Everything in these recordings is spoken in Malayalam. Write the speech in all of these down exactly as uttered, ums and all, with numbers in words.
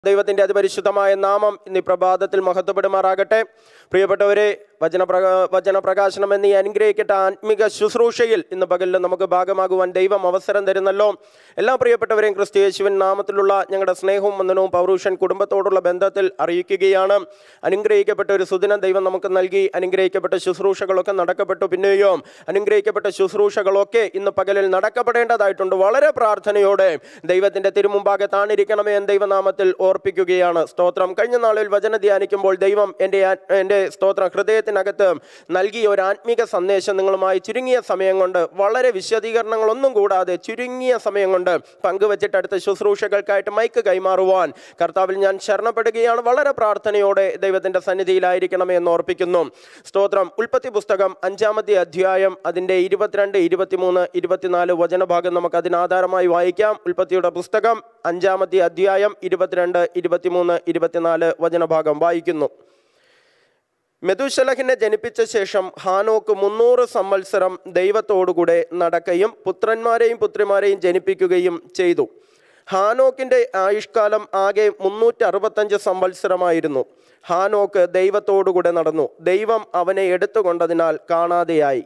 ദൈവത്തിൻ്റെ അതിപരിശുദ്ധമായ നാമം ഇന്ന് പ്രഭാതത്തിൽ മഹത്വപ്പെടുമാറാകട്ടെ. പ്രിയപ്പെട്ടവരെ, വചനപ്രകാ വചനപ്രകാശനം എന്നീ അനുഗ്രഹിക്കട്ട ആത്മിക ശുശ്രൂഷയിൽ ഇന്ന് പകലിൽ നമുക്ക് ഭാഗമാകുവാൻ ദൈവം അവസരം തരുന്നല്ലോ. എല്ലാ പ്രിയപ്പെട്ടവരെയും ക്രിസ്തു യേശുവിൻ നാമത്തിലുള്ള ഞങ്ങളുടെ സ്നേഹവും വന്ദനവും പൗരുഷൻ കുടുംബത്തോടുള്ള ബന്ധത്തിൽ അറിയിക്കുകയാണ്. അനുഗ്രഹിക്കപ്പെട്ട ഒരു സുദിനം ദൈവം നമുക്ക് നൽകി. അനുഗ്രഹിക്കപ്പെട്ട ശുശ്രൂഷകളൊക്കെ നടക്കപ്പെട്ടു. പിന്നെയോ അനുഗ്രഹിക്കപ്പെട്ട ശുശ്രൂഷകളൊക്കെ ഇന്ന് പകലിൽ നടക്കപ്പെടേണ്ടതായിട്ടുണ്ട്. വളരെ പ്രാർത്ഥനയോടെ ദൈവത്തിൻ്റെ തിരുമുമ്പാകെ താണിരിക്കണമേ എന്ന് ദൈവനാമത്തിൽ ഓർപ്പിക്കുകയാണ്. സ്തോത്രം. കഴിഞ്ഞ നാളിൽ വചന ധ്യാനിക്കുമ്പോൾ ദൈവം എൻ്റെ എൻ്റെ സ്തോത്രം ഹൃദയത്തിനകത്ത് നൽകിയ ഒരു ആത്മീക സന്ദേശം നിങ്ങളുമായി ചുരുങ്ങിയ സമയം കൊണ്ട്, വളരെ വിശദീകരണങ്ങളൊന്നും കൂടാതെ ചുരുങ്ങിയ സമയം കൊണ്ട് പങ്കുവച്ചിട്ട് അടുത്ത ശുശ്രൂഷകൾക്കായിട്ട് മൈക്ക് കൈമാറുവാൻ കർത്താവിൽ ഞാൻ ശരണപ്പെടുകയാണ്. വളരെ പ്രാർത്ഥനയോടെ ദൈവത്തിൻ്റെ സന്നിധിയിലായിരിക്കണമേ എന്ന് ഓർപ്പിക്കുന്നു. സ്തോത്രം. ഉൽപ്പത്തി പുസ്തകം അഞ്ചാമത്തെ അധ്യായം അതിൻ്റെ ഇരുപത്തിരണ്ട് ഇരുപത്തിമൂന്ന് ഇരുപത്തിനാല് വചനഭാഗം നമുക്ക് അതിനാധാരമായി വായിക്കാം. ഉൽപ്പത്തിയുടെ പുസ്തകം അഞ്ചാമത്തെ അധ്യായം ഇരുപത്തിരണ്ട് ഇരുപത്തിമൂന്ന് ഇരുപത്തിനാല് വചനഭാഗം വായിക്കുന്നു. മെഥൂശലഹിനെ ജനിപ്പിച്ച ശേഷം ഹാനോക്ക് മുന്നൂറ് സംവത്സരം ദൈവത്തോടുകൂടെ നടക്കുകയും പുത്രന്മാരെയും പുത്രിമാരെയും ജനിപ്പിക്കുകയും ചെയ്തു. ഹാനോക്കിൻ്റെ ആയുഷ്കാലം ആകെ മുന്നൂറ്റി അറുപത്തഞ്ച് സംവത്സരമായിരുന്നു. ഹാനോക്ക് ദൈവത്തോടുകൂടെ നടന്നു. ദൈവം അവനെ എടുത്തുകൊണ്ടതിനാൽ കാണാതെയായി.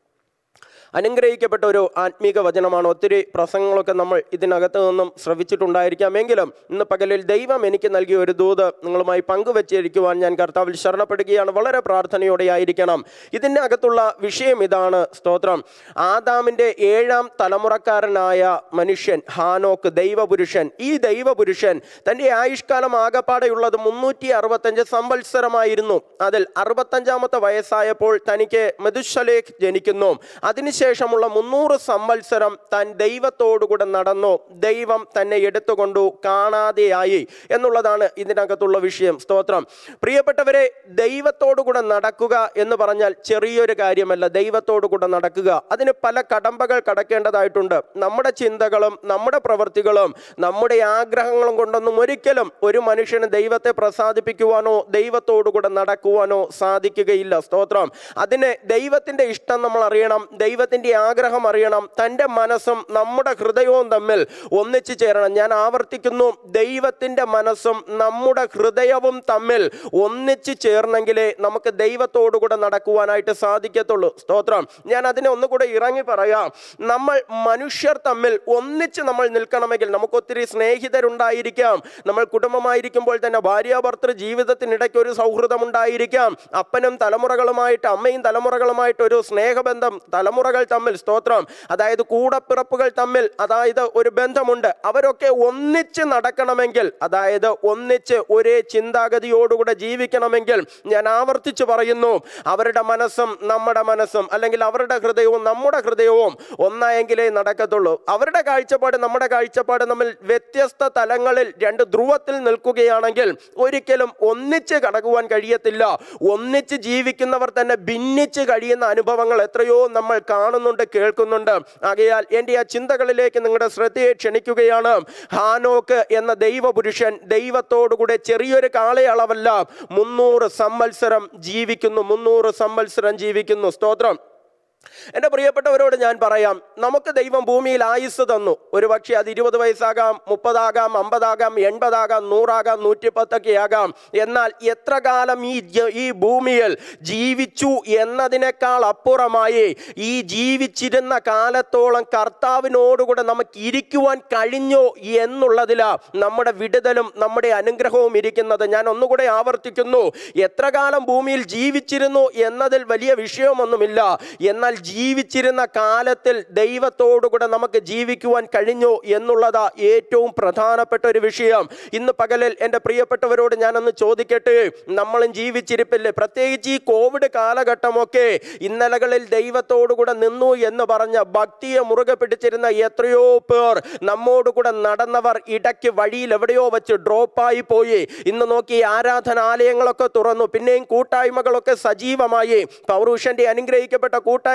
അനുഗ്രഹിക്കപ്പെട്ട ഒരു ആത്മീക വചനമാണ്. ഒത്തിരി പ്രസംഗങ്ങളൊക്കെ നമ്മൾ ഇതിനകത്ത് നിന്നും ശ്രവിച്ചിട്ടുണ്ടായിരിക്കാമെങ്കിലും ഇന്ന് പകലിൽ ദൈവം എനിക്ക് നൽകിയ ഒരു ദൂത് നിങ്ങളുമായി പങ്കുവച്ചിരിക്കുവാൻ ഞാൻ കർത്താവിൽ ശരണപ്പെടുകയാണ്. വളരെ പ്രാർത്ഥനയോടെ ആയിരിക്കണം. ഇതിൻ്റെ അകത്തുള്ള വിഷയം ഇതാണ്. സ്തോത്രം. ആദാമിൻ്റെ ഏഴാം തലമുറക്കാരനായ മനുഷ്യൻ ഹാനോക്ക്, ദൈവപുരുഷൻ. ഈ ദൈവപുരുഷൻ തൻ്റെ ആയുഷ്കാലം ആകപ്പാടെയുള്ളത് മുന്നൂറ്റി അറുപത്തഞ്ച് സംവത്സരമായിരുന്നു. അതിൽ അറുപത്തഞ്ചാമത്തെ വയസ്സായപ്പോൾ തനിക്ക് മെഥൂശലഹ് ജനിക്കുന്നു. അതിന് ശേഷമുള്ള മുന്നൂറ് സംവത്സരം താൻ ദൈവത്തോടുകൂടെ നടന്നു. ദൈവം തന്നെ എടുത്തുകൊണ്ടു കാണാതെയായി എന്നുള്ളതാണ് ഇതിനകത്തുള്ള വിഷയം. സ്തോത്രം. പ്രിയപ്പെട്ടവരെ, ദൈവത്തോടുകൂടെ നടക്കുക എന്ന് പറഞ്ഞാൽ ചെറിയൊരു കാര്യമല്ല. ദൈവത്തോടുകൂടെ നടക്കുക, അതിന് പല കടമ്പകൾ കടക്കേണ്ടതായിട്ടുണ്ട്. നമ്മുടെ ചിന്തകളും നമ്മുടെ പ്രവൃത്തികളും നമ്മുടെ ആഗ്രഹങ്ങളും കൊണ്ടൊന്നും ഒരിക്കലും ഒരു മനുഷ്യന് ദൈവത്തെ പ്രസാദിപ്പിക്കുവാനോ ദൈവത്തോടുകൂടെ നടക്കുവാനോ സാധിക്കുകയില്ല. സ്തോത്രം. അതിന് ദൈവത്തിൻ്റെ ഇഷ്ടം നമ്മൾ അറിയണം, ദൈവത്തിൻ്റെ ആഗ്രഹം അറിയണം. തൻ്റെ മനസ്സും നമ്മുടെ ഹൃദയവും തമ്മിൽ ഒന്നിച്ചു ചേരണം. ഞാൻ ആവർത്തിക്കുന്നു, ദൈവത്തിൻ്റെ മനസ്സും നമ്മുടെ ഹൃദയവും തമ്മിൽ ഒന്നിച്ചു ചേർന്നെങ്കിലേ നമുക്ക് ദൈവത്തോടുകൂടെ നടക്കുവാനായിട്ട് സാധിക്കത്തുള്ളൂ. സ്തോത്രം. ഞാൻ അതിനെ ഒന്നുകൂടെ ഇറങ്ങി പറയാം. നമ്മൾ മനുഷ്യർ തമ്മിൽ ഒന്നിച്ച് നമ്മൾ നിൽക്കണമെങ്കിൽ നമുക്കൊത്തിരി സ്നേഹിതരുണ്ടായിരിക്കാം. നമ്മൾ കുടുംബമായിരിക്കുമ്പോൾ തന്നെ ഭാര്യാഭർത്തൃ ജീവിതത്തിനിടയ്ക്ക് ഒരു സൗഹൃദമുണ്ടായിരിക്കാം. അപ്പനും തലമുറകളുമായിട്ട് അമ്മയും തലമുറകളുമായിട്ട് ഒരു സ്നേഹബന്ധം തലമുറകൾ തമ്മിൽ, സ്തോത്രം, അതായത് കൂടപ്പിറപ്പുകൾ തമ്മിൽ അതായത് ഒരു ബന്ധമുണ്ട്. അവരൊക്കെ ഒന്നിച്ച് നടക്കണമെങ്കിൽ, അതായത് ഒന്നിച്ച് ഒരേ ചിന്താഗതിയോടുകൂടെ ജീവിക്കണമെങ്കിൽ, ഞാൻ ആവർത്തിച്ച് പറയുന്നു, അവരുടെ മനസ്സും നമ്മുടെ മനസ്സും അല്ലെങ്കിൽ അവരുടെ ഹൃദയവും നമ്മുടെ ഹൃദയവും ഒന്നായെങ്കിലേ നടക്കത്തുള്ളൂ. അവരുടെ കാഴ്ചപ്പാട് നമ്മുടെ കാഴ്ചപ്പാട് തമ്മിൽ വ്യത്യസ്ത തലങ്ങളിൽ രണ്ട് ധ്രുവത്തിൽ നിൽക്കുകയാണെങ്കിൽ ഒരിക്കലും ഒന്നിച്ച് കടക്കുവാൻ കഴിയത്തില്ല. ഒന്നിച്ച് ജീവിക്കുന്നവർ തന്നെ ഭിന്നിച്ച് കഴിയുന്ന അനുഭവങ്ങൾ എത്രയോ നമ്മൾ കാണുന്നുണ്ട്, കേൾക്കുന്നുണ്ട്. ആകയാൽ എൻ്റെ ആ ചിന്തകളിലേക്ക് നിങ്ങളുടെ ശ്രദ്ധയെ ക്ഷണിക്കുകയാണ്. ഹാനോക്ക് എന്ന ദൈവപുരുഷൻ ദൈവത്തോടുകൂടെ ചെറിയൊരു കാലയളവല്ല, മുന്നൂറ് സംവത്സരം ജീവിക്കുന്നു. മുന്നൂറ് സംവത്സരം ജീവിക്കുന്നു. സ്തോത്രം. എൻ്റെ പ്രിയപ്പെട്ടവരോട് ഞാൻ പറയാം, നമുക്ക് ദൈവം ഭൂമിയിൽ ആയുസ് തന്നു. ഒരു പക്ഷേ അത് ഇരുപത് വയസ്സാകാം, മുപ്പതാകാം, അമ്പതാകാം, എൺപതാകാം, നൂറാകാം, നൂറ്റിപ്പത്തൊക്കെ ആകാം. എന്നാൽ എത്ര കാലം ഈ ഈ ഭൂമിയിൽ ജീവിച്ചു എന്നതിനേക്കാൾ അപ്പുറമായി ഈ ജീവിച്ചിരുന്ന കാലത്തോളം കർത്താവിനോടുകൂടെ നമുക്ക് ഇരിക്കുവാൻ കഴിഞ്ഞോ എന്നുള്ളതിലാ നമ്മുടെ വിടുതലും നമ്മുടെ അനുഗ്രഹവും ഇരിക്കുന്നത്. ഞാൻ ഒന്നുകൂടെ ആവർത്തിക്കുന്നു, എത്ര കാലം ഭൂമിയിൽ ജീവിച്ചിരുന്നു എന്നതിൽ വലിയ വിഷയമൊന്നുമില്ല. എന്നാൽ ജീവിച്ചിരുന്ന കാലത്തിൽ ദൈവത്തോടുകൂടെ നമുക്ക് ജീവിക്കുവാൻ കഴിഞ്ഞു എന്നുള്ളതാ ഏറ്റവും പ്രധാനപ്പെട്ട ഒരു വിഷയം. ഇന്ന് പകലിൽ എൻ്റെ പ്രിയപ്പെട്ടവരോട് ഞാനൊന്ന് ചോദിക്കട്ടെ, നമ്മളും ജീവിച്ചിരിപ്പില്ലേ? പ്രത്യേകിച്ച് ഈ കോവിഡ് കാലഘട്ടമൊക്കെ ഇന്നലകളിൽ ദൈവത്തോടുകൂടെ നിന്നു എന്ന് പറഞ്ഞ ഭക്തിയെ മുറുകെ പിടിച്ചിരുന്ന എത്രയോ പേർ, നമ്മോടുകൂടെ നടന്നവർ ഇടയ്ക്ക് വഴിയിൽ എവിടെയോ വെച്ച് ഡ്രോപ്പായി പോയി. ഇന്ന് നോക്കി ആരാധനാലയങ്ങളൊക്കെ തുറന്നു, പിന്നെയും കൂട്ടായ്മകളൊക്കെ സജീവമായി. പൗരുഷന്റെ അനുഗ്രഹിക്കപ്പെട്ട കൂട്ടായ്മ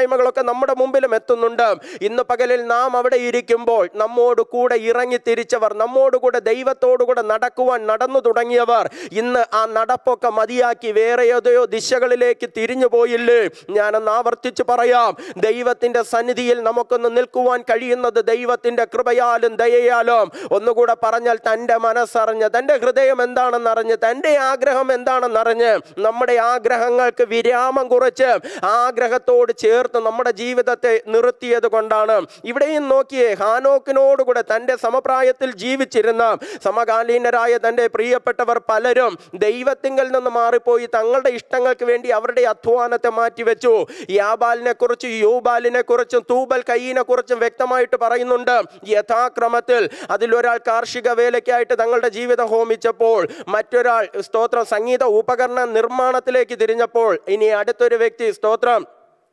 പോരായ്മകളൊക്കെ നമ്മുടെ മുമ്പിലും എത്തുന്നുണ്ട്. ഇന്ന് പകലിൽ നാം അവിടെ ഇരിക്കുമ്പോൾ നമ്മോട് കൂടെ ഇറങ്ങി തിരിച്ചവർ, നമ്മോട് കൂടെ ദൈവത്തോടു കൂടെ നടക്കുവാൻ നടന്നു തുടങ്ങിയവർ ഇന്ന് ആ നടപ്പൊക്കെ മതിയാക്കി വേറെ ഏതോ ദിശകളിലേക്ക് തിരിഞ്ഞു പോയില്ലേ? ഞാനൊന്ന് ആവർത്തിച്ച് പറയാം, ദൈവത്തിന്റെ സന്നിധിയിൽ നമുക്കൊന്ന് നിൽക്കുവാൻ കഴിയുന്നത് ദൈവത്തിന്റെ കൃപയാലും ദയയാലും. ഒന്നുകൂടെ പറഞ്ഞാൽ തൻ്റെ മനസ്സറിഞ്ഞ്, തൻ്റെ ഹൃദയം എന്താണെന്നറിഞ്ഞ്, തൻ്റെ ആഗ്രഹം എന്താണെന്നറിഞ്ഞ് നമ്മുടെ ആഗ്രഹങ്ങൾക്ക് വിരാമം കുറിച്ച് ആഗ്രഹത്തോട് ചേർത്ത് നമ്മുടെ ജീവിതത്തെ നിർത്തിയത് കൊണ്ടാണ്. ഇവിടെയും നോക്കിയേ, ഹാനോക്കിനോടുകൂടെ തൻ്റെ സമപ്രായത്തിൽ ജീവിച്ചിരുന്ന സമകാലീനരായ തൻ്റെ പ്രിയപ്പെട്ടവർ പലരും ദൈവത്തിങ്കൽ നിന്ന് മാറിപ്പോയി തങ്ങളുടെ ഇഷ്ടങ്ങൾക്ക് വേണ്ടി അവരുടെ അധ്വാനത്തെ മാറ്റിവെച്ചു. യാബാലിനെ കുറിച്ചും യൂബാലിനെ കുറിച്ചും തൂബൽ കയ്യിനെ കുറിച്ചും വ്യക്തമായിട്ട് പറയുന്നുണ്ട്. യഥാക്രമത്തിൽ അതിലൊരാൾ കാർഷിക വേലയ്ക്കായിട്ട് തങ്ങളുടെ ജീവിതം ഹോമിച്ചപ്പോൾ, മറ്റൊരാൾ സ്തോത്രം സംഗീത ഉപകരണ നിർമ്മാണത്തിലേക്ക് തിരിഞ്ഞപ്പോൾ, ഇനി അടുത്തൊരു വ്യക്തി സ്തോത്രം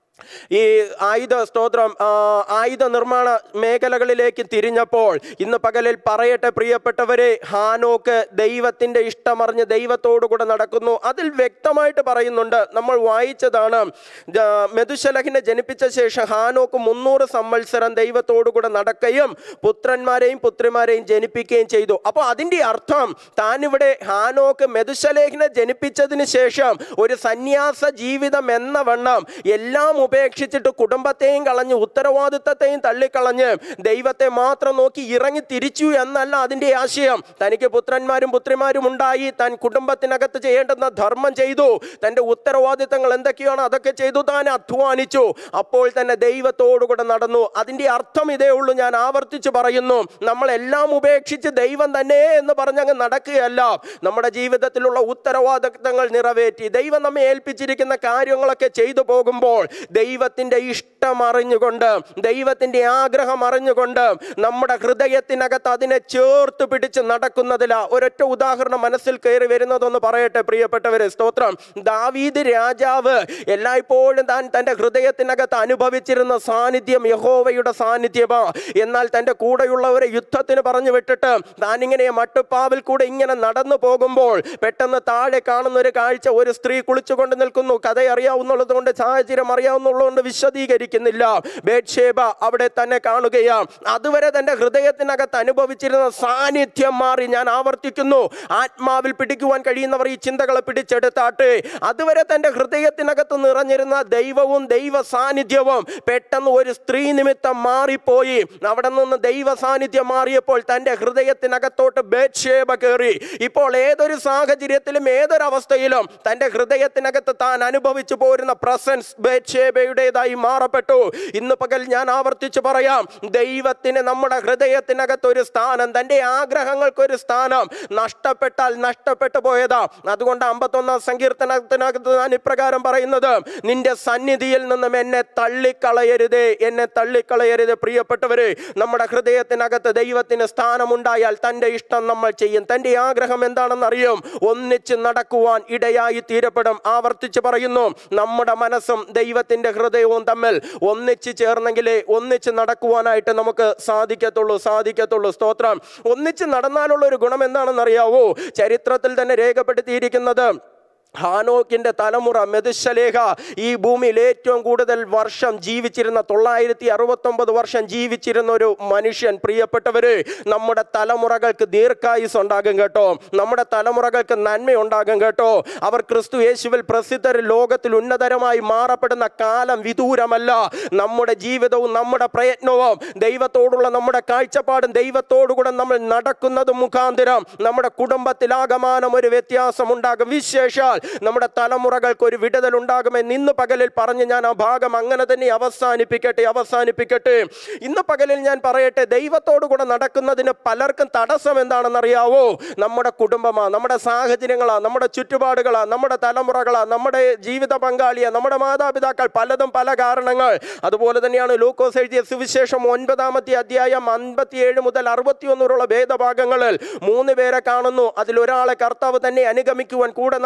ഈ ആയുധ സ്തോത്രം ആയുധ നിർമ്മാണ മേഖലകളിലേക്ക് തിരിഞ്ഞപ്പോൾ, ഇന്ന് പകലിൽ പറയട്ടെ പ്രിയപ്പെട്ടവരെ, ഹാനോക്ക് ദൈവത്തിൻ്റെ ഇഷ്ടമറിഞ്ഞ് ദൈവത്തോടു കൂടെ നടക്കുന്നു. അതിൽ വ്യക്തമായിട്ട് പറയുന്നുണ്ട്, നമ്മൾ വായിച്ചതാണ്, മെതുശലഹിനെ ജനിപ്പിച്ച ശേഷം ഹാനോക്ക് മുന്നൂറ് സംവത്സരം ദൈവത്തോടു കൂടെ നടക്കുകയും പുത്രന്മാരെയും പുത്രിമാരെയും ജനിപ്പിക്കുകയും ചെയ്തു. അപ്പോൾ അതിൻ്റെ അർത്ഥം താനിവിടെ ഹാനോക്ക് മെതുശലേഹിനെ ജനിപ്പിച്ചതിന് ശേഷം ഒരു സന്യാസ ജീവിതം എന്ന വണ്ണം എല്ലാം ഉപേക്ഷിച്ചിട്ട് കുടുംബത്തെയും കളഞ്ഞ് ഉത്തരവാദിത്തത്തെയും തള്ളിക്കളഞ്ഞ് ദൈവത്തെ മാത്രം നോക്കി ഇറങ്ങി തിരിച്ചു എന്നല്ല അതിൻ്റെ ആശയം. തനിക്ക് പുത്രന്മാരും പുത്രിമാരും ഉണ്ടായി, താൻ കുടുംബത്തിനകത്ത് ചെയ്യേണ്ടുന്ന ധർമ്മം ചെയ്തു, തൻ്റെ ഉത്തരവാദിത്തങ്ങൾ എന്തൊക്കെയാണോ അതൊക്കെ ചെയ്തു, താൻ അധ്വാനിച്ചു, അപ്പോൾ തന്നെ ദൈവത്തോടുകൂടെ നടന്നു. അതിൻ്റെ അർത്ഥം ഇതേ ഉള്ളൂ, ഞാൻ ആവർത്തിച്ച് പറയുന്നു, നമ്മളെല്ലാം ഉപേക്ഷിച്ച് ദൈവം തന്നെ എന്ന് പറഞ്ഞങ്ങ് നടക്കുകയല്ല. നമ്മുടെ ജീവിതത്തിലുള്ള ഉത്തരവാദിത്തങ്ങൾ നിറവേറ്റി ദൈവം നമ്മെ ഏൽപ്പിച്ചിരിക്കുന്ന കാര്യങ്ങളൊക്കെ ചെയ്തു പോകുമ്പോൾ ദൈവത്തിൻ്റെ ഇഷ്ടം അറിഞ്ഞുകൊണ്ട്, ദൈവത്തിൻ്റെ ആഗ്രഹം അറിഞ്ഞുകൊണ്ട് നമ്മുടെ ഹൃദയത്തിനകത്ത് അതിനെ ചേർത്ത് പിടിച്ച് നടക്കുന്നതില ഒരൊറ്റ ഉദാഹരണം മനസ്സിൽ കയറി വരുന്നതൊന്ന് പറയട്ടെ പ്രിയപ്പെട്ടവരെ. സ്തോത്രം. ദാവീദ് രാജാവ് എല്ലായ്പ്പോഴും താൻ തൻ്റെ ഹൃദയത്തിനകത്ത് അനുഭവിച്ചിരുന്ന സാന്നിധ്യം യഹോവയുടെ സാന്നിധ്യമാ. എന്നാൽ തൻ്റെ കൂടെയുള്ളവരെ യുദ്ധത്തിന് പറഞ്ഞു വിട്ടിട്ട് താൻ ഇങ്ങനെ മട്ടുപ്പാവിൽ കൂടെ ഇങ്ങനെ നടന്നു പോകുമ്പോൾ പെട്ടെന്ന് താഴെ കാണുന്ന ഒരു കാഴ്ച, ഒരു സ്ത്രീ കുളിച്ചുകൊണ്ട് നിൽക്കുന്നു. കഥ അറിയാവുന്നുള്ളത് കൊണ്ട്, സാഹചര്യം അറിയാവുന്നതുകൊണ്ട് വിശദീകരിക്കുന്നില്ല. ബേത്ശേബ അവിടെ തന്നെ കാണുകയാണ്. അതുവരെ തൻ്റെ ഹൃദയത്തിനകത്ത് അനുഭവിച്ചിരുന്ന സാന്നിധ്യം മാറി. ഞാൻ ആവർത്തിക്കുന്നു, ആത്മാവിൽ പിടിക്കുവാൻ കഴിയുന്നവർ ഈ ചിന്തകളെ പിടിച്ചെടുത്താട്ടെ. അതുവരെ തൻ്റെ ഹൃദയത്തിനകത്ത് നിറഞ്ഞിരുന്ന ദൈവവും ദൈവ സാന്നിധ്യവും പെട്ടെന്ന് ഒരു സ്ത്രീ നിമിത്തം മാറിപ്പോയി. അവിടെ നിന്ന് ദൈവ സാന്നിധ്യം മാറിയപ്പോൾ തൻ്റെ ഹൃദയത്തിനകത്തോട്ട് ബേത്ശേബ കയറി. ഇപ്പോൾ ഏതൊരു സാഹചര്യത്തിലും ഏതൊരവസ്ഥയിലും തൻ്റെ ഹൃദയത്തിനകത്ത് താൻ അനുഭവിച്ചു പോരുന്ന പ്രസൻസ് ബേത്ശേബയുടേതായി മാറപ്പെട്ടു. ഇന്ന് പകൽ ഞാൻ ആവർത്തിച്ച് പറയാം, ദൈവത്തിന് നമ്മുടെ ഹൃദയത്തിനകത്ത് ഒരു സ്ഥാനം, തൻ്റെ ആഗ്രഹങ്ങൾക്കൊരു സ്ഥാനം നഷ്ടപ്പെട്ടാൽ നഷ്ടപ്പെട്ടു പോയതാ. അതുകൊണ്ട് അമ്പത്തൊന്നാം സങ്കീർത്തനത്തിനകത്ത് ഞാൻ ഇപ്രകാരം പറയുന്നത്, നിന്റെ സന്നിധിയിൽ നിന്നും എന്നെ തള്ളിക്കളയരുതേ, എന്നെ തള്ളിക്കളയരുത്. പ്രിയപ്പെട്ടവരെ, നമ്മുടെ ഹൃദയത്തിനകത്ത് ദൈവത്തിന് സ്ഥാനമുണ്ടായാൽ തൻ്റെ ഇഷ്ടം നമ്മൾ ചെയ്യും. തൻ്റെ ആഗ്രഹം എന്താണെന്ന് അറിയും. ഒന്നിച്ച് നടക്കുവാൻ ഇടയായി തീരപ്പെടും. ആവർത്തിച്ച് പറയുന്നു, നമ്മുടെ മനസ്സും ദൈവത്തിൻ്റെ ഹൃദയവും തമ്മിൽ ഒന്നിച്ച് ചേർന്നെങ്കിലേ ഒന്നിച്ച് നടക്കുവാനായിട്ട് നമുക്ക് സാധിക്കത്തുള്ളൂ സാധിക്കത്തുള്ളൂ സ്തോത്രം. ഒന്നിച്ച് നടന്നാലുള്ള ഒരു ഗുണം എന്താണെന്നറിയാവോ? ചരിത്രത്തിൽ തന്നെ രേഖപ്പെടുത്തിയിരിക്കുന്നത്, ഹാനോക്കിന്റെ തലമുറ മെതുശലേഹ ഈ ഭൂമിയിൽ ഏറ്റവും കൂടുതൽ വർഷം ജീവിച്ചിരുന്ന, തൊള്ളായിരത്തി അറുപത്തൊമ്പത് വർഷം ജീവിച്ചിരുന്ന ഒരു മനുഷ്യൻ. പ്രിയപ്പെട്ടവര്, നമ്മുടെ തലമുറകൾക്ക് ദീർഘായുസ് ഉണ്ടാകും കേട്ടോ, നമ്മുടെ തലമുറകൾക്ക് നന്മയുണ്ടാകും കേട്ടോ. അവർ ക്രിസ്തു യേശുവിൽ പ്രസിദ്ധർ, ലോകത്തിൽ ഉന്നതരമായി മാറപ്പെടുന്ന കാലം വിദൂരമല്ല. നമ്മുടെ ജീവിതവും നമ്മുടെ പ്രയത്നവും ദൈവത്തോടുള്ള നമ്മുടെ കാഴ്ചപ്പാടും ദൈവത്തോടുകൂടെ നമ്മൾ നടക്കുന്നത് മുഖാന്തരം നമ്മുടെ കുടുംബത്തിലാകമാനം ഒരു വ്യത്യാസം ഉണ്ടാകും. വിശേഷാൽ നമ്മുടെ തലമുറകൾക്ക് ഒരു വിടുതൽ ഉണ്ടാകുമെന്ന് ഇന്ന് പകലിൽ പറഞ്ഞ് ഞാൻ ആ ഭാഗം അങ്ങനെ തന്നെ അവസാനിപ്പിക്കട്ടെ അവസാനിപ്പിക്കട്ടെ ഇന്ന് പകലിൽ ഞാൻ പറയട്ടെ, ദൈവത്തോടു കൂടെ നടക്കുന്നതിന് പലർക്കും തടസ്സം എന്താണെന്നറിയാവോ? നമ്മുടെ കുടുംബമാ, നമ്മുടെ സാഹചര്യങ്ങളാ, നമ്മുടെ ചുറ്റുപാടുകളാ, നമ്മുടെ തലമുറകളാ, നമ്മുടെ ജീവിത പങ്കാളിയാ, നമ്മുടെ മാതാപിതാക്കൾ, പലതും പല കാരണങ്ങൾ. അതുപോലെ തന്നെയാണ് ലൂക്കോസ് എഴുതിയ സുവിശേഷം ഒൻപതാമത്തെ അധ്യായം അൻപത്തിയേഴ് മുതൽ അറുപത്തിയൊന്ന് വരെയുള്ള ഭേദഭാഗങ്ങളിൽ മൂന്ന് പേരെ കാണുന്നു. അതിലൊരാളെ കർത്താവ് തന്നെ അനുഗമിക്കുവാൻ, കൂടെ നടക്കുവാൻ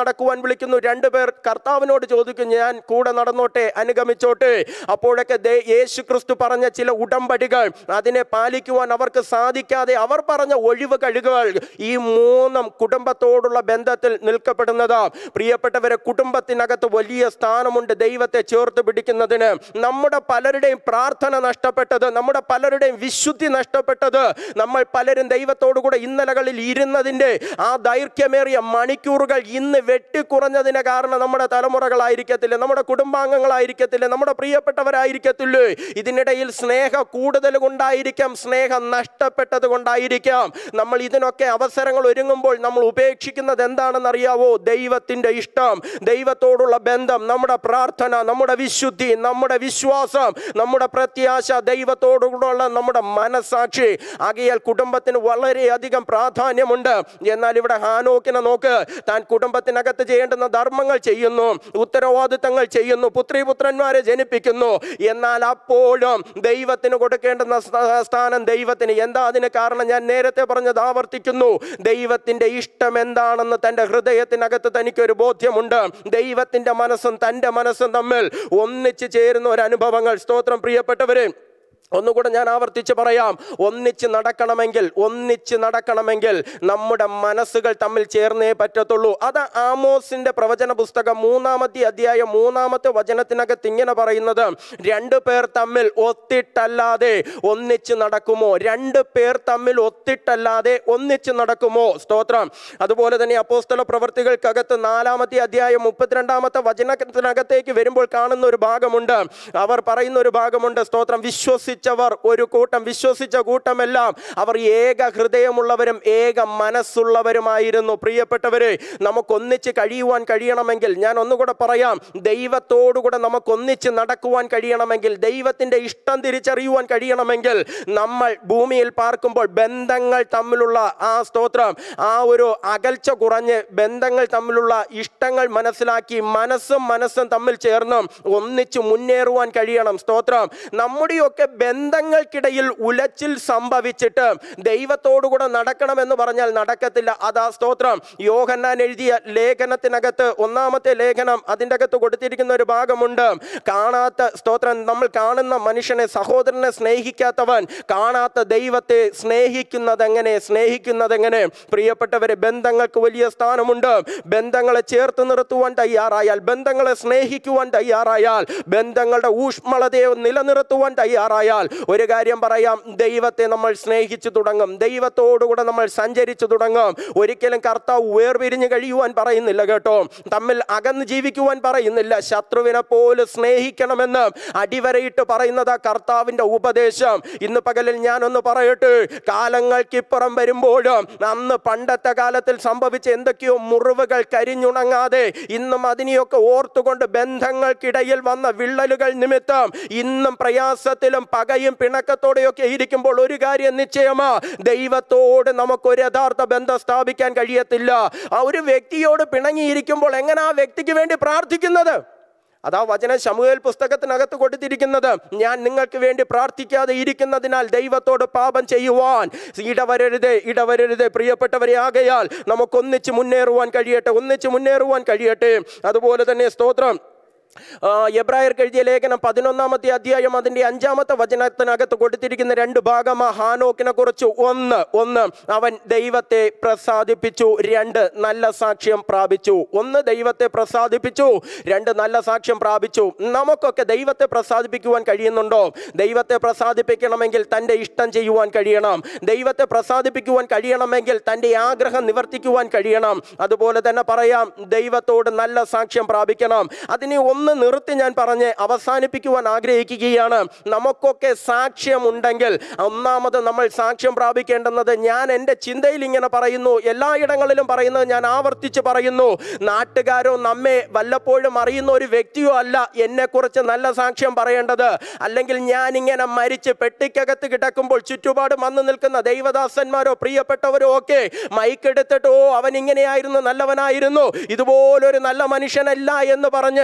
വിളിക്കുന്നു. രണ്ടുപേർ കർത്താവിനോട് ചോദിക്കും, ഞാൻ കൂടെ നടന്നോട്ടെ, അനുഗമിച്ചോട്ടെ. അപ്പോഴൊക്കെ യേശു ക്രിസ്തു പറഞ്ഞ ചില ഉടമ്പടികൾ അതിനെ പാലിക്കുവാൻ അവർക്ക് സാധിക്കാതെ അവർ പറഞ്ഞ ഒഴിവ് കഴിവുകൾ ഈ മൂന്നും കുടുംബത്തോടുള്ള ബന്ധത്തിൽ നിൽക്കപ്പെടുന്നത്. പ്രിയപ്പെട്ടവരെ, കുടുംബത്തിനകത്ത് വലിയ സ്ഥാനമുണ്ട് ദൈവത്തെ ചേർത്ത് പിടിക്കുന്നതിന്. നമ്മുടെ പലരുടെയും പ്രാർത്ഥന നഷ്ടപ്പെട്ടത്, നമ്മുടെ പലരുടെയും വിശുദ്ധി നഷ്ടപ്പെട്ടത്, നമ്മൾ പലരും ദൈവത്തോടു കൂടെ ഇന്നലകളിൽ ഇരുന്നതിൻ്റെ ആ ദൈർഘ്യമേറിയ മണിക്കൂറുകൾ ഇന്ന് വെട്ടിക്കുറഞ്ഞതിന് കാരണം നമ്മുടെ തലമുറകളായിരിക്കത്തില്ല, നമ്മുടെ കുടുംബാംഗങ്ങളായിരിക്കത്തില്ല, നമ്മുടെ പ്രിയപ്പെട്ടവരായിരിക്കത്തില്ലേ. ഇതിനിടയിൽ സ്നേഹ കൂടുതൽ കൊണ്ടായിരിക്കാം, സ്നേഹം നഷ്ടപ്പെട്ടത് കൊണ്ടായിരിക്കാം. നമ്മൾ ഇതിനൊക്കെ അവസരങ്ങൾ ഒരുങ്ങുമ്പോൾ നമ്മൾ ഉപേക്ഷിക്കുന്നത് എന്താണെന്നറിയാവോ? ദൈവത്തിൻ്റെ ഇഷ്ടം, ദൈവത്തോടുള്ള ബന്ധം, നമ്മുടെ പ്രാർത്ഥന, നമ്മുടെ വിശുദ്ധി, നമ്മുടെ വിശ്വാസം, നമ്മുടെ പ്രത്യാശ, ദൈവത്തോടുള്ള നമ്മുടെ മനസ്സാക്ഷി. ആകയാൽ കുടുംബത്തിന് വളരെയധികം പ്രാധാന്യമുണ്ട്. എന്നാൽ ഇവിടെ ഹാനോക്കിനെ നോക്ക്, താൻ കുടുംബത്തിനകത്ത് ചെയ്യേണ്ടുന്ന ധർമ്മങ്ങൾ ചെയ്യുന്നു, ഉത്തരവാദിത്തങ്ങൾ ചെയ്യുന്നു, പുത്രിപുത്രന്മാരെ ജനിപ്പിക്കുന്നു. എന്നാൽ അപ്പോഴും ദൈവത്തിന് കൊടുക്കേണ്ടുന്ന സ്ഥാനം ദൈവത്തിന്. എന്താ അതിന് കാരണം? ഞാൻ നേരത്തെ പറഞ്ഞത് ആവർത്തിക്കുന്നു. ദൈവത്തിൻ്റെ ഇഷ്ടം എന്താണെന്ന് തൻ്റെ ഹൃദയത്തിനകത്ത് തനിക്കൊരു ബോധ്യമുണ്ട്. ദൈവത്തിൻ്റെ മനസ്സും തൻ്റെ മനസ്സും തമ്മിൽ ഒന്നിച്ച് ചേരുന്ന ഒരു അനുഭവങ്ങൾ. സ്തോത്രം പ്രിയപ്പെട്ടവരെ, ഒന്നുകൂടെ ഞാൻ ആവർത്തിച്ച് പറയാം. ഒന്നിച്ച് നടക്കണമെങ്കിൽ ഒന്നിച്ച് നടക്കണമെങ്കിൽ നമ്മുടെ മനസ്സുകൾ തമ്മിൽ ചേർന്നേ പറ്റത്തുള്ളൂ. അത് ആമോസിന്റെ പ്രവചന പുസ്തകം മൂന്നാമത്തെ അധ്യായം മൂന്നാമത്തെ വചനത്തിനകത്ത് ഇങ്ങനെ പറയുന്നത്, രണ്ടു പേർ തമ്മിൽ ഒത്തിട്ടല്ലാതെ ഒന്നിച്ച് നടക്കുമോ? രണ്ട് പേർ തമ്മിൽ ഒത്തിട്ടല്ലാതെ ഒന്നിച്ച് നടക്കുമോ? സ്തോത്രം. അതുപോലെ തന്നെ അപ്പോസ്തല പ്രവർത്തികൾക്കകത്ത് നാലാമത്തെ അധ്യായം മുപ്പത്തിരണ്ടാമത്തെ വചനത്തിനകത്തേക്ക് വരുമ്പോൾ കാണുന്ന ഒരു ഭാഗമുണ്ട്. അവർ പറയുന്ന ഒരു ഭാഗമുണ്ട്. സ്തോത്രം. വിശ്വസിച്ച് ഒരു കൂട്ടം, വിശ്വസിച്ച കൂട്ടമെല്ലാം അവർ ഏക ഹൃദയമുള്ളവരും ഏക മനസ്സുള്ളവരുമായിരുന്നു. പ്രിയപ്പെട്ടവരെ, നമുക്കൊന്നിച്ച് കഴിയുവാൻ കഴിയണമെങ്കിൽ, ഞാൻ ഒന്നുകൂടെ പറയാം, ദൈവത്തോടുകൂടെ നമുക്കൊന്നിച്ച് നടക്കുവാൻ കഴിയണമെങ്കിൽ, ദൈവത്തിൻ്റെ ഇഷ്ടം തിരിച്ചറിയുവാൻ കഴിയണമെങ്കിൽ, നമ്മൾ ഭൂമിയിൽ പാർക്കുമ്പോൾ ബന്ധങ്ങൾ തമ്മിലുള്ള ആ സ്തോത്രം ആ ഒരു അകൽച്ച കുറഞ്ഞ് ബന്ധങ്ങൾ തമ്മിലുള്ള ഇഷ്ടങ്ങൾ മനസ്സിലാക്കി മനസ്സും മനസ്സും തമ്മിൽ ചേർന്ന് ഒന്നിച്ച് മുന്നേറുവാൻ കഴിയണം. സ്തോത്രം. നമ്മുടെയൊക്കെ ബന്ധങ്ങൾക്കിടയിൽ ഉലച്ചിൽ സംഭവിച്ചിട്ട് ദൈവത്തോടുകൂടെ നടക്കണമെന്ന് പറഞ്ഞാൽ നടക്കത്തില്ല. അതാ സ്തോത്രം. യോഹന്നാൻ എഴുതിയ ലേഖനത്തിനകത്ത്, ഒന്നാമത്തെ ലേഖനം, അതിൻ്റെ അകത്ത് കൊടുത്തിരിക്കുന്ന ഒരു ഭാഗമുണ്ട്. കാണാത്ത സ്തോത്രം നമ്മൾ കാണുന്ന മനുഷ്യനെ, സഹോദരനെ സ്നേഹിക്കാത്തവൻ കാണാത്ത ദൈവത്തെ സ്നേഹിക്കുന്നതെങ്ങനെ സ്നേഹിക്കുന്നതെങ്ങനെ പ്രിയപ്പെട്ടവരെ, ബന്ധങ്ങൾക്ക് വലിയ സ്ഥാനമുണ്ട്. ബന്ധങ്ങളെ ചേർത്ത് നിർത്തുവാൻ തയ്യാറായാൽ, ബന്ധങ്ങളെ സ്നേഹിക്കുവാൻ തയ്യാറായാൽ, ബന്ധങ്ങളുടെ ഊഷ്മളതയെ നിലനിർത്തുവാൻ തയ്യാറായാൽ, ഒരു കാര്യം പറയാം, ദൈവത്തെ നമ്മൾ സ്നേഹിച്ചു തുടങ്ങും, ദൈവത്തോടുകൂടെ നമ്മൾ സഞ്ചരിച്ചു തുടങ്ങും. ഒരിക്കലും കർത്താവ് വേർപിരിഞ്ഞ് കഴിയുവാൻ പറയുന്നില്ല കേട്ടോ, തമ്മിൽ അകന്ന് ജീവിക്കുവാൻ പറയുന്നില്ല. ശത്രുവിനെ പോലെ സ്നേഹിക്കണമെന്ന് അടിവരയിട്ട് പറയുന്നത് കർത്താവിൻ്റെ ഉപദേശം. ഇന്ന് പകലിൽ ഞാനൊന്ന് പറയട്ടെ, കാലങ്ങൾക്കിപ്പുറം വരുമ്പോഴും അന്ന് പണ്ടത്തെ കാലത്തിൽ സംഭവിച്ച എന്തൊക്കെയോ മുറിവുകൾ കരിഞ്ഞുണങ്ങാതെ ഇന്നും അതിനെയൊക്കെ ഓർത്തുകൊണ്ട് ബന്ധങ്ങൾക്കിടയിൽ വന്ന വിള്ളലുകൾ നിമിത്തം ഇന്നും പ്രയാസത്തിലും പകയും പിണക്കത്തോടെയൊക്കെ ഇരിക്കുമ്പോൾ ഒരു കാര്യം നിശ്ചയമാ, ദൈവത്തോട് നമുക്കൊരു യഥാർത്ഥ ബന്ധം സ്ഥാപിക്കാൻ കഴിയത്തില്ല. ആ ഒരു വ്യക്തിയോട് പിണങ്ങിയിരിക്കുമ്പോൾ എങ്ങനെ ആ വ്യക്തിക്ക് വേണ്ടി പ്രാർത്ഥിക്കുന്നത്? അതാ വചനം ശമൂവേൽ പുസ്തകത്തിനകത്ത് കൊടുത്തിരിക്കുന്നത്. ഞാൻ നിങ്ങൾക്ക് വേണ്ടി പ്രാർത്ഥിക്കാതെ ഇരിക്കുന്നതിനാൽ ദൈവത്തോട് പാപം ചെയ്യുവാൻ ഇടവരരുതേ, ഇടവരരുതേ. പ്രിയപ്പെട്ടവരെ, ആകയാൽ നമുക്കൊന്നിച്ച് മുന്നേറുവാൻ കഴിയട്ടെ, ഒന്നിച്ച് മുന്നേറുവാൻ കഴിയട്ടെ. അതുപോലെ തന്നെ സ്തോത്രം, എബ്രായർക്ക് എഴുതിയ ലേഖനം പതിനൊന്നാമത്തെ അധ്യായം അതിൻ്റെ അഞ്ചാമത്തെ വചനത്തിനകത്ത് കൊടുത്തിരിക്കുന്ന രണ്ട് ഭാഗമാ ഹാനോക്കിനെ കുറിച്ച്. ഒന്ന് ഒന്ന് അവൻ ദൈവത്തെ പ്രസാദിപ്പിച്ചു, രണ്ട് നല്ല സാക്ഷ്യം പ്രാപിച്ചു. ഒന്ന് ദൈവത്തെ പ്രസാദിപ്പിച്ചു, രണ്ട് നല്ല സാക്ഷ്യം പ്രാപിച്ചു. നമുക്കൊക്കെ ദൈവത്തെ പ്രസാദിപ്പിക്കുവാൻ കഴിയുന്നുണ്ടോ? ദൈവത്തെ പ്രസാദിപ്പിക്കണമെങ്കിൽ തൻ്റെ ഇഷ്ടം ചെയ്യുവാൻ കഴിയണം. ദൈവത്തെ പ്രസാദിപ്പിക്കുവാൻ കഴിയണമെങ്കിൽ തൻ്റെ ആഗ്രഹം നിവർത്തിക്കുവാൻ കഴിയണം. അതുപോലെ തന്നെ പറയാം, ദൈവത്തോട് നല്ല സാക്ഷ്യം പ്രാപിക്കണം. അതിനെ ഒന്ന് നിർത്തി ഞാൻ പറഞ്ഞ് അവസാനിപ്പിക്കുവാൻ ആഗ്രഹിക്കുകയാണ്. നമുക്കൊക്കെ സാക്ഷ്യമുണ്ടെങ്കിൽ ഒന്നാമത് നമ്മൾ സാക്ഷ്യം പ്രാപിക്കേണ്ടുന്നത്, ഞാൻ എൻ്റെ ചിന്തയിൽ ഇങ്ങനെ പറയുന്നു, എല്ലായിടങ്ങളിലും പറയുന്നത് ഞാൻ ആവർത്തിച്ച് പറയുന്നു, നാട്ടുകാരോ നമ്മെ വല്ലപ്പോഴും അറിയുന്ന ഒരു വ്യക്തിയോ അല്ല എന്നെക്കുറിച്ച് നല്ല സാക്ഷ്യം പറയേണ്ടത്. അല്ലെങ്കിൽ ഞാൻ ഇങ്ങനെ മരിച്ച് പെട്ടിക്കകത്ത് കിടക്കുമ്പോൾ ചുറ്റുപാട് വന്നു നിൽക്കുന്ന ദൈവദാസന്മാരോ പ്രിയപ്പെട്ടവരോ ഒക്കെ മൈക്കെടുത്തിട്ടോ അവൻ ഇങ്ങനെയായിരുന്നു, നല്ലവനായിരുന്നു, ഇതുപോലൊരു നല്ല മനുഷ്യനല്ല എന്ന് പറഞ്ഞ് ചുറ്റുപാട്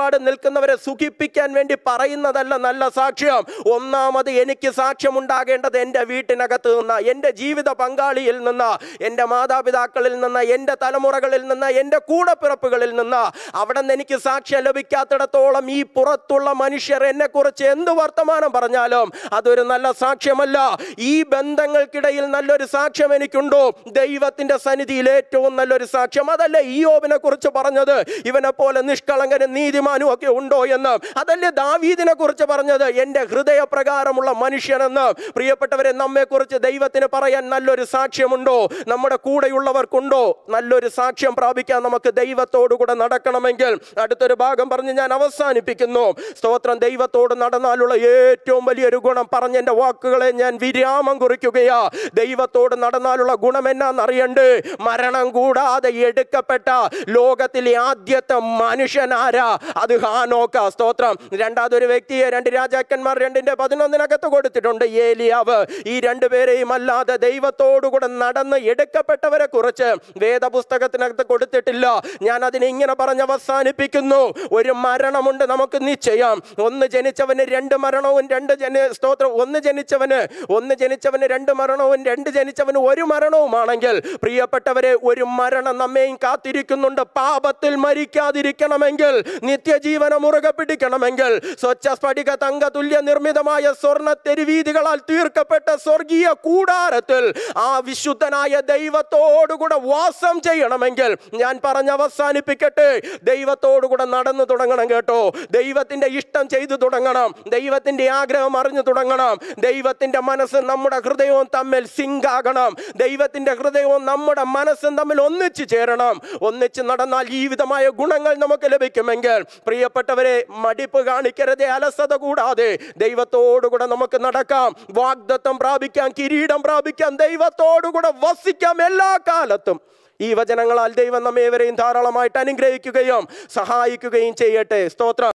ചുറ്റുപാട് നിൽക്കുന്നവരെ സുഖിപ്പിക്കാൻ വേണ്ടി പറയുന്നതല്ല നല്ല സാക്ഷ്യം. ഒന്നാമത് എനിക്ക് സാക്ഷ്യമുണ്ടാകേണ്ടത് എൻ്റെ വീട്ടിനകത്ത് നിന്ന്, എൻ്റെ ജീവിത പങ്കാളിയിൽ നിന്ന്, എൻ്റെ മാതാപിതാക്കളിൽ നിന്ന്, എൻ്റെ തലമുറകളിൽ നിന്ന്, എൻ്റെ കൂടപ്പിറപ്പുകളിൽ നിന്ന്. അവിടെ നിന്ന് എനിക്ക് സാക്ഷ്യം ലഭിക്കാത്തിടത്തോളം ഈ പുറത്തുള്ള മനുഷ്യർ എന്നെ കുറിച്ച് എന്ത് വർത്തമാനം പറഞ്ഞാലും അതൊരു നല്ല സാക്ഷ്യമല്ല. ഈ ബന്ധങ്ങൾക്കിടയിൽ നല്ലൊരു സാക്ഷ്യം എനിക്കുണ്ടോ? ദൈവത്തിന്റെ സന്നിധിയിൽ ഏറ്റവും നല്ലൊരു സാക്ഷ്യം. അതല്ലേ ഇയ്യോബിനെ കുറിച്ച് പറഞ്ഞത്, ഇവനെ പോലെ നിഷ്കളങ്കനും നീതിമാനും ഒക്കെ ഉണ്ടോ എന്ന്. അതല്ലേ ദാവീദിനെ കുറിച്ച് പറഞ്ഞത്, എൻ്റെ ഹൃദയപ്രകാരമുള്ള മനുഷ്യനെന്ന്. പ്രിയപ്പെട്ടവരെ, നമ്മെ കുറിച്ച് ദൈവത്തിന് പറയാൻ നല്ലൊരു സാക്ഷ്യമുണ്ടോ? നമ്മുടെ കൂടെയുള്ളവർക്കുണ്ടോ? നല്ലൊരു സാക്ഷ്യം പ്രാപിക്കാൻ നമുക്ക് ദൈവത്തോടു കൂടെ നടക്കണമെങ്കിൽ അടുത്തൊരു ഭാഗം പറഞ്ഞ് ഞാൻ അവസാനിപ്പിക്കുന്നു. സ്തോത്രം. ദൈവത്തോട് നടന്നാലുള്ള ഏറ്റവും വലിയൊരു ഗുണം പറഞ്ഞ എൻ്റെ വാക്കുകളെ ഞാൻ വിരാമം കുറിക്കുകയാ. ദൈവത്തോട് നടന്നാലുള്ള ഗുണം എന്നാന്നറിയണ്ടേ? മരണം കൂടാതെ എടുക്കപ്പെട്ട ലോകത്തിലെ ആദ്യത്തെ മനുഷ്യൻ ആരാ? അത് ഹാനോക്ക. സ്തോത്രം. രണ്ടാമതൊരു വ്യക്തിയെ രണ്ട് രാജാക്കന്മാർ രണ്ടിന്റെ പതിനൊന്നിനകത്ത് കൊടുത്തിട്ടുണ്ട്, ഏലിയാവ്. ഈ രണ്ടുപേരെയും അല്ലാതെ ദൈവത്തോടുകൂടെ നടന്ന് എടുക്കപ്പെട്ടവരെ കുറിച്ച് വേദപുസ്തകത്തിനകത്ത് കൊടുത്തിട്ടില്ല. ഞാൻ അതിനെ ഇങ്ങനെ പറഞ്ഞ് അവസാനിപ്പിക്കുന്നു. ഒരു മരണമുണ്ട് നമുക്ക് നിശ്ചയം. ഒന്ന് ജനിച്ചവന് രണ്ട് മരണവും രണ്ട് ജന സ്തോത്രം ഒന്ന് ജനിച്ചവന് ഒന്ന് ജനിച്ചവന് രണ്ട് മരണവും രണ്ട് ജനിച്ചവന് ഒരു മരണവുമാണെങ്കിൽ പ്രിയപ്പെട്ടവരെ, ഒരു മരണം നമ്മെയും കാത്തിരിക്കുന്നുണ്ട്. പാപത്തിൽ മരിക്കാതിരിക്കണമെങ്കിൽ, നിത്യജീവന മുറുകെ പിടിക്കണമെങ്കിൽ, സ്വച്ഛ സ്ഫടിക തങ്ക തുല്യ നിർമ്മിതമായ സ്വർണ്ണ തെരുവീതികളാൽ തീർക്കപ്പെട്ട സ്വർഗീയ കൂടാരത്തിൽ ആ വിശുദ്ധനായ ദൈവത്തോടുകൂടെ വാസം ചെയ്യണമെങ്കിൽ, ഞാൻ പറഞ്ഞ് അവസാനിപ്പിക്കട്ടെ, ദൈവത്തോടുകൂടെ നടന്നു തുടങ്ങണം കേട്ടോ. ദൈവത്തിന്റെ ഇഷ്ടം ചെയ്തു തുടങ്ങണം. ദൈവത്തിന്റെ ആഗ്രഹം അറിഞ്ഞു തുടങ്ങണം. ദൈവത്തിന്റെ മനസ്സ് നമ്മുടെ ഹൃദയവും തമ്മിൽ സിങ്കാകണം. ദൈവത്തിന്റെ ഹൃദയവും നമ്മുടെ മനസ്സും തമ്മിൽ ഒന്നിച്ചു ചേരണം. ഒന്നിച്ച് നടന്നാൽ ഈ വിധമായ ഗുണങ്ങൾ നമുക്ക് ലഭിക്കുമെങ്കിൽ പ്രിയപ്പെട്ടവരെ, മടിപ്പ് കാണിക്കരുതേ. അലസത കൂടാതെ ദൈവത്തോടുകൂടെ നമുക്ക് നടക്കാം. വാഗ്ദത്തം പ്രാപിക്കാം, കിരീടം പ്രാപിക്കാം, ദൈവത്തോടുകൂടെ വസിക്കാം എല്ലാ കാലത്തും. ഈ വചനങ്ങളാൽ ദൈവം നമ്മേവരെയും ധാരാളമായിട്ട് അനുഗ്രഹിക്കുകയും സഹായിക്കുകയും ചെയ്യട്ടെ. സ്തോത്രം.